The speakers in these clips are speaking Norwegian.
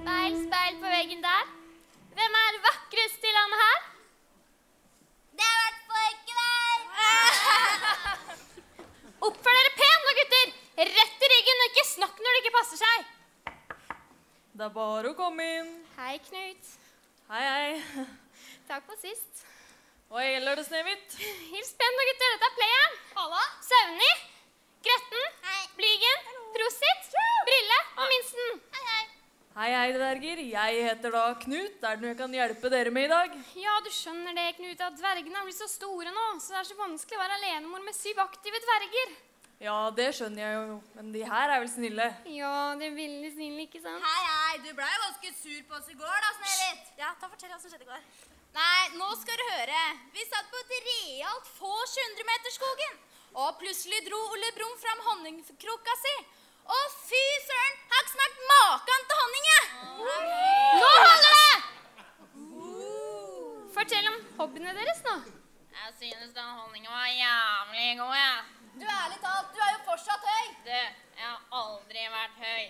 Speil, speil på veggen der. Hvem er vakrest i landet her? Det er i hvert fall ikke deg! Oppfør dere pent nå, gutter! Rett i ryggen, og ikke snakk når det ikke passer seg. Det er bare å komme inn. Hei, Knut. Hei, hei. Takk for sist. Hva gjelder det, Snehvit? Hils pent nå, gutter. Dette er playeren. Halla? Sauni, Gretten, Hei. Blygen, Prosit, Brille og Minsten. Hei, hei. Hei, hei, dverger. Jeg heter da Knut. Er det noe jeg kan hjelpe dere med i dag? Ja, du skjønner det, Knut, at dvergene har blitt så store nå, så det er så vanskelig å være alenemor med 7 aktive dverger. Ja, det skjønner jeg jo. Men de her er vel snille. Ja, det er veldig snille, ikke sant? Hei, du ble jo ganske sur på oss i går da, Snehvit. Ja, fortell hva som skjedde i går. Nei, nå skal du høre. Vi satt på et realt vors i 100-meterskogen, og plutselig dro Ole Brumm fram honningkrukka si. Og fy søren, har ikke smakt maken til honning, jeg! Nå holder det! Fortell om hobbyene deres nå. Jeg synes den honningen var jævlig god, jeg. Du, ærlig talt, du er jo fortsatt høy. Jeg har aldri vært høy.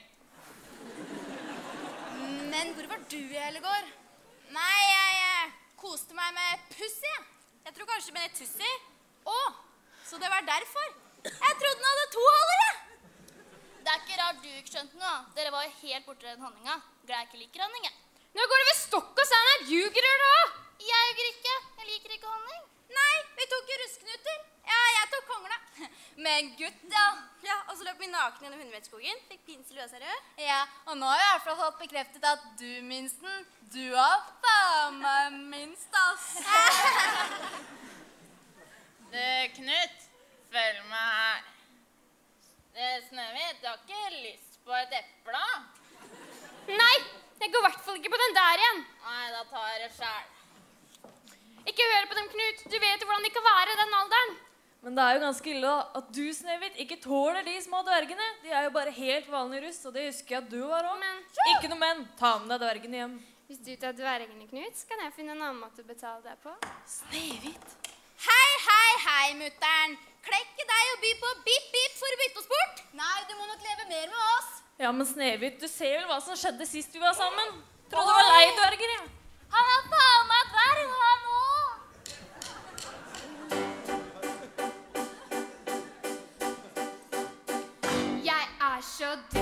Men hvor var du i hele går? Nei, jeg koste meg med Pussy. Jeg tror kanskje med Tussi. Så det var derfor. Jeg trodde den hadde 2 holdere. Det er ikke rart du ikke skjønte noe. Dere var jo helt borte den honninga. Glad jeg ikke liker honning. Nå går det ved stokk og stein her. Ljuger du da? Jeg ljuger ikke. Jeg liker ikke honning. Nei, vi tok jo russknuter. Ja, jeg tok kongla. Men gutt, ja. Ja, og så løp vi naken gjennom 100-meterskogen. Fikk pinsel og seriøs. Ja, og nå har jeg i hvert fall fått bekreftet at du, Minsten, du har faen meg minst, ass. Du, Knut, følg meg her. Snehvit, du har ikke lyst på et eple? Nei, jeg går i hvert fall ikke på den der igjen. Nei, da tar jeg det selv. Ikke hør på dem, Knut. Du vet jo hvordan de kan være i den alderen. Men det er jo ganske ille da, at du, Snehvit, ikke tåler de små dvergene. De er jo bare helt vanlig russ, og det husker jeg at du var også. Men Ikke noe men. Ta med deg dvergene hjem. hvis du tar dvergene, Knut, så kan jeg finne en annen måte å betale deg på. Snehvit? Hei, mutteren. Klekke deg og by på bip-bip for å bytte oss bort. Nei, du må nok leve mer med oss. Ja, men Snehvit, du ser vel hva som skjedde sist vi var sammen? Trodde du var lei dverger, ja. Han er faen meg dverg, han også. Jeg er så